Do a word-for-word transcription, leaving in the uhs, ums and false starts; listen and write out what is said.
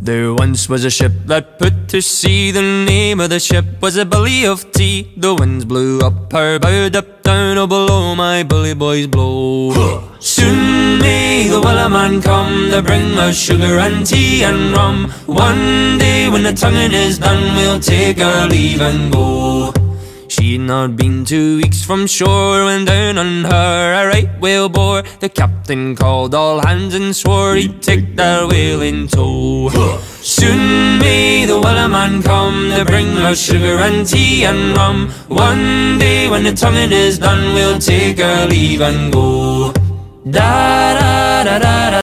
There once was a ship that put to sea. The name of the ship was a Billy of Tea. The winds blew up her bow, up down, oh below my bully boys blow. Soon may the Wellerman come to bring us sugar and tea and rum. One day when the tonguing is done, we'll take our leave and go. She'd not been two weeks from shore when down on her a right whale bore. The captain called all hands and swore he'd take that whale in tow. Soon may the Wellerman come to bring us sugar and tea and rum. One day when the tonguing is done, we'll take our leave and go. Da da da da da.